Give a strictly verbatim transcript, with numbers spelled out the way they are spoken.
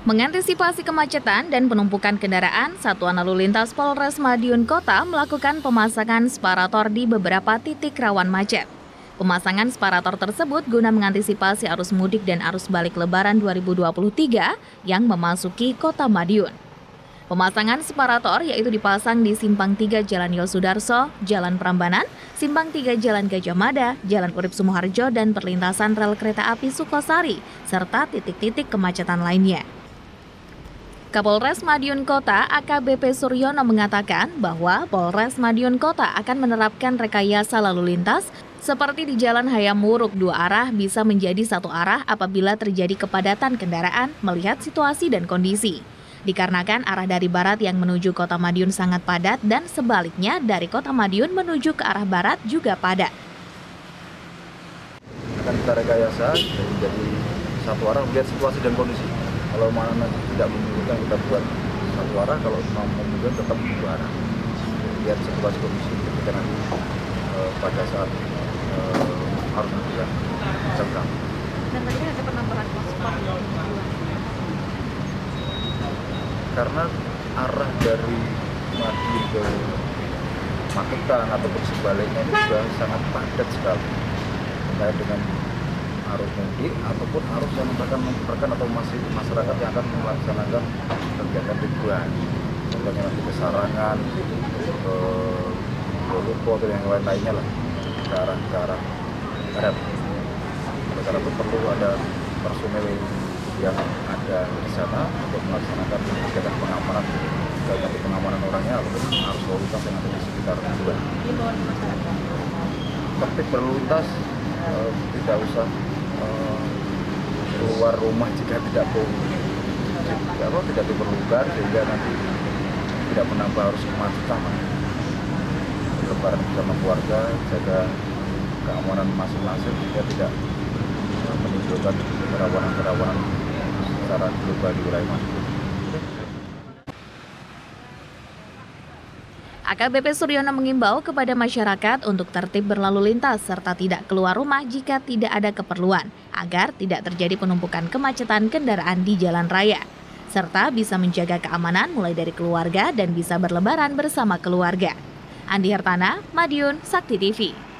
Mengantisipasi kemacetan dan penumpukan kendaraan, Satuan Lalu Lintas Polres Madiun Kota melakukan pemasangan separator di beberapa titik rawan macet. Pemasangan separator tersebut guna mengantisipasi arus mudik dan arus balik Lebaran dua ribu dua puluh tiga yang memasuki Kota Madiun. Pemasangan separator yaitu dipasang di Simpang tiga Jalan Yosudarso, Jalan Prambanan, Simpang tiga Jalan Gajah Mada, Jalan Urip Sumoharjo, dan perlintasan rel kereta api Sukosari, serta titik-titik kemacetan lainnya. Kapolres Madiun Kota A K B P Suryono mengatakan bahwa Polres Madiun Kota akan menerapkan rekayasa lalu lintas seperti di Jalan Hayam Wuruk dua arah bisa menjadi satu arah apabila terjadi kepadatan kendaraan melihat situasi dan kondisi. Dikarenakan arah dari barat yang menuju Kota Madiun sangat padat dan sebaliknya dari Kota Madiun menuju ke arah barat juga padat. Akan kita rekayasa menjadi satu arah melihat situasi dan kondisi. Kalau mana nanti tidak memungkinkan kita buat satu arah, kalau memungkinkan tetap dua arah. Lihat situasi kondisi ketika nanti eh, pada saat eh, harus melakukan jam. Dan tadi ada penambahan spot karena arah dari Madiun ke Magetan ataupun sebaliknya itu sudah sangat padat sekali terkait dengan arus mudik ataupun arus yang akan memperkan atau masih masyarakat yang akan melaksanakan kegiatan liburan, contohnya nanti ke Sarangan, ke Lulupo atau yang lain-lainnya lah, ke arah ke arah barat. Oleh karena itu perlu ada personel yang ada di sana untuk melaksanakan kegiatan pengamanan, baik itu pengamanan orangnya ataupun arus lalu lintas yang ada di sekitar tujuan. Tertib berlalu lintas, eh, tidak usah eh, keluar rumah jika tidak perlu, tidak, apa, tidak diperlukan, sehingga nanti tidak menambah arus kemacetan. Lebaran bersama keluarga, jaga keamanan masing-masing sehingga tidak menimbulkan kerawanan-kerawanan secara global di wilayah Madiun. A K B P Suryono mengimbau kepada masyarakat untuk tertib berlalu lintas serta tidak keluar rumah jika tidak ada keperluan, agar tidak terjadi penumpukan kemacetan kendaraan di jalan raya, serta bisa menjaga keamanan mulai dari keluarga dan bisa berlebaran bersama keluarga. Andi Hartana, Madiun, Sakti T V.